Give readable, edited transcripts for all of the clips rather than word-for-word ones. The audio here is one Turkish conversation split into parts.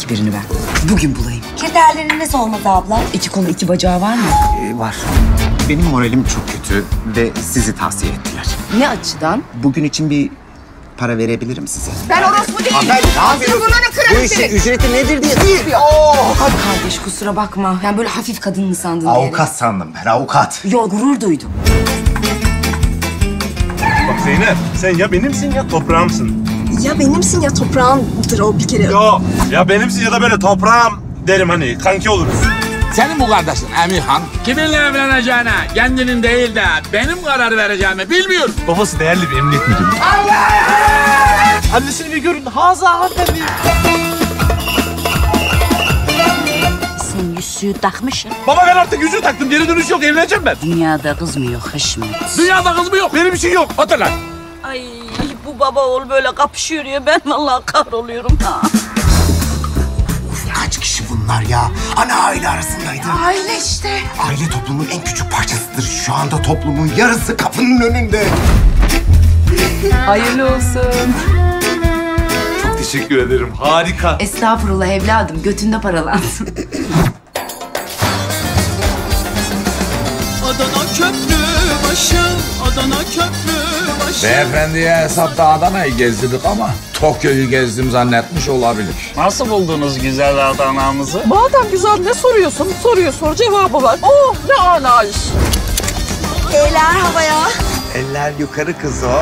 Belki birini ben bugün bulayım. Kriterleriniz olmadı abla. 2 kolu 2 bacağı var mı? Var. Benim moralim çok kötü ve sizi tavsiye ettiler. Ne açıdan? Bugün için bir para verebilirim size. Ben orospu değilim. Ben ne yapıyorsun? Bu işin ücreti nedir diye değil. Kardeş kusura bakma. Yani böyle hafif kadın mı sandın diye. Avukat sandım ben, avukat. Yo, gurur duydum. Bak Zeynep, sen ya benimsin ya toprağımsın. Ya benimsin ya toprağındır o bir kere. Yo, ya benimsin ya da böyle toprağım derim hani, kanki oluruz. Senin bu kardeşin Emirhan kiminle evleneceğine kendinin değil de benim karar vereceğimi bilmiyor. Babası değerli bir emniyet müdürü. Annesini bir görün, Haza hanımefendi. Sen yüzüğü takmışsın. Baba ben artık yüzüğü taktım, geri dönüş yok, evleneceğim ben. Dünyada kız mı yok Haşmet? Dünyada kız mı yok? Benim bir şey yok. Otur lan. Ay bu baba oğul böyle kapışıyor ya, ben vallahi kahroluyorum ha. Kaç kişi bunlar ya? Ana aile arasındaydı. Aile işte. Aile toplumun en küçük parçasıdır. Şu anda toplumun yarısı kapının önünde. Hayırlı olsun. Çok teşekkür ederim, harika. Estağfurullah evladım. Götünde paralansın. Adana köprü başı, Adana köprü başı. Beyefendiye hesapta Adana'yı gezdirdik ama Tokyo'yu gezdim zannetmiş olabilir. Nasıl buldunuz güzel Adana'mızı? Madem güzel ne soruyorsun? Soruyu sor, cevabı var. Oh ne ana iş. Eller havaya. Eller yukarı kız o.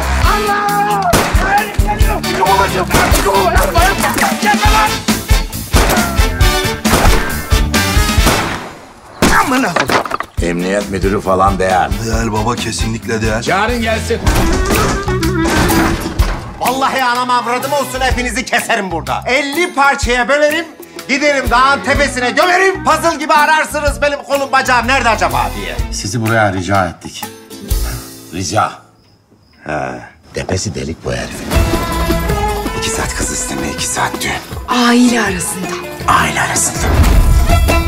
Aman Allah'ım. Emniyet müdürü falan değer. Değer baba, kesinlikle değer. Yarın gelsin. Vallahi anam avradım olsun, hepinizi keserim burada. 50 parçaya bölerim, giderim dağın tepesine gömerim. Puzzle gibi ararsınız benim kolum bacağım nerede acaba diye. Sizi buraya rica ettik. Rica. Tepesi delik bu herifin. 2 saat kız istemeye, 2 saat düğün. Aile arasında. Aile arasında.